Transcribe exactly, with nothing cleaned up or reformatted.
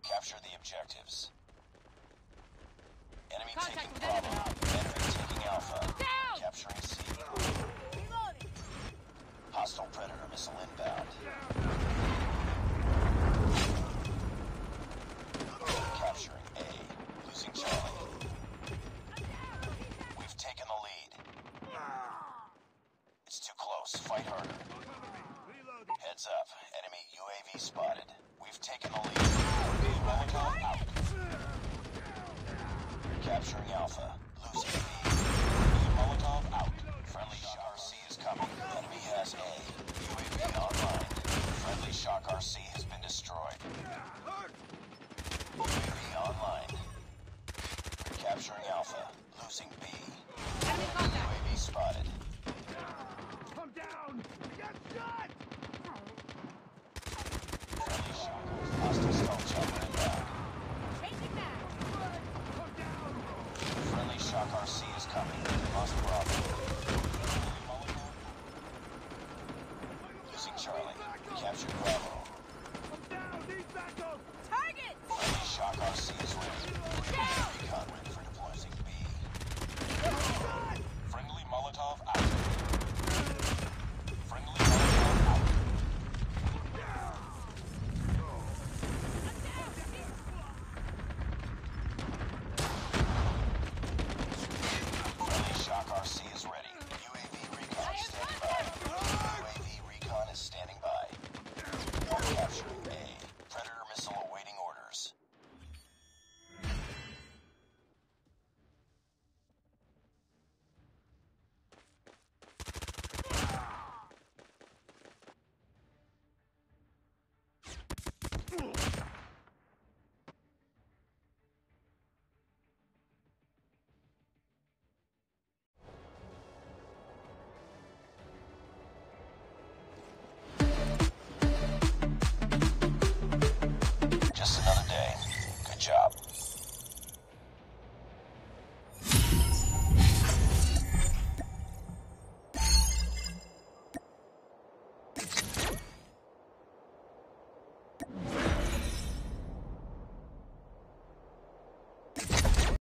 Capture the objectives. Enemy Contact taking with Bravo. enemy. Enemy taking Alpha. Down! Capturing C. Reloading. Hostile Predator missile inbound. Capturing A. Losing Charlie. We've taken the lead. It's too close. Fight harder. Heads up. Enemy U A V spotted. We've taken the lead. Molotov out. Capturing Alpha. Losing B. Molotov out. Friendly Shock R C is coming. Enemy has A. U A V online. Friendly Shock R C has been destroyed. U A V online. We're capturing Alpha. Losing B. Enemy contact. U A V spotted. Come down! Get shot! Friendly Shock. Hostile stealth chopper inbound. Changing back. Come down! Friendly Shock R C is coming. Lost Bravo. Losing Charlie. Captured Bravo. Come down! Need backup! Target. Friendly Shock R C is ready. Down. Recon ready for deploying B. Shot! Friendly Molotov out. Friendly Molotov out. Friendly Shock R C is ready. U A V recon standing by. U A V recon is standing by. We're capturing A. Predator missile awaiting orders. Just another day. Good job.